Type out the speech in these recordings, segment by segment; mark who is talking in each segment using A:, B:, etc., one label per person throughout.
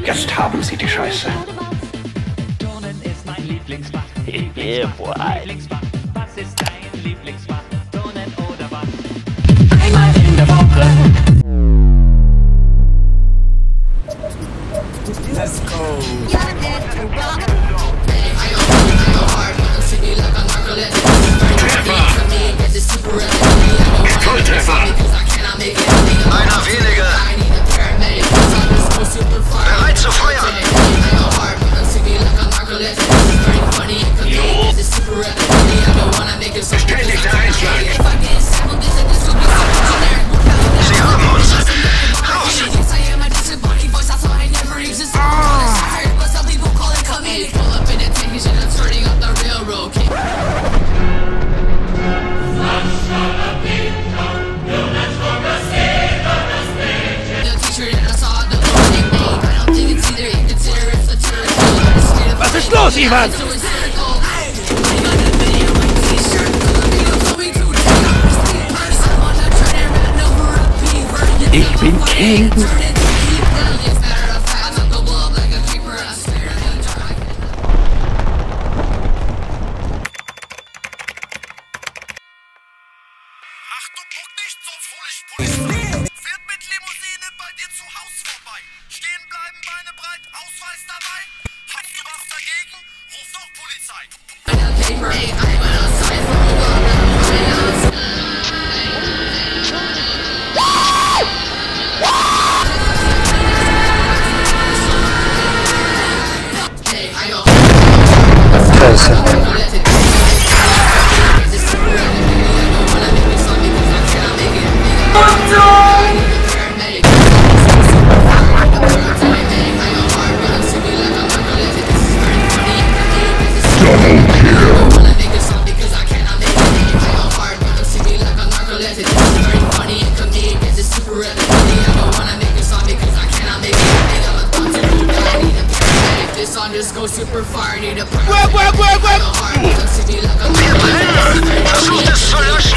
A: Jetzt haben Sie die Scheiße.
B: Turnen ist mein Lieblingsfach.
C: Yeah, boy.
B: Lieblingsfach. Was ist dein Lieblingsfach? Turnen oder was? Einmal in der Woche.
D: Let's go.
A: Volltreffer!
E: Einer weniger! Bereit zu feuern!
A: Bestätigter Einschlag!
E: Sie haben uns! Raus!
C: Was ist los, Ivan? Ich bin King.
E: Achtung, guck nicht, sonst hol ich Polizei! Fährt mit Limousine bei dir zu Haus vorbei! Stehen bleiben, Beine breit, Ausweis dabei! Habt ihr was dagegen? Ruf doch Polizei!
F: Just go super far, need a
E: Wir brennen! Versucht es zu löschen!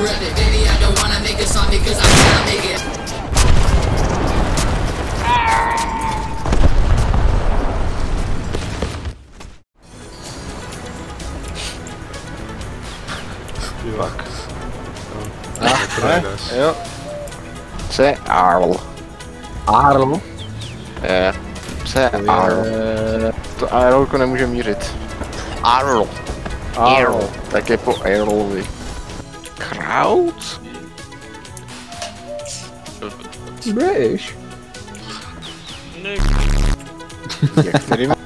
C: Spivak.
G: Ja. Se Arl. Arl? Se Arl. To Arlko nemůže mířit. Arl. Arl. Tak je po Arlovi. Kraut? Běž. Jak tady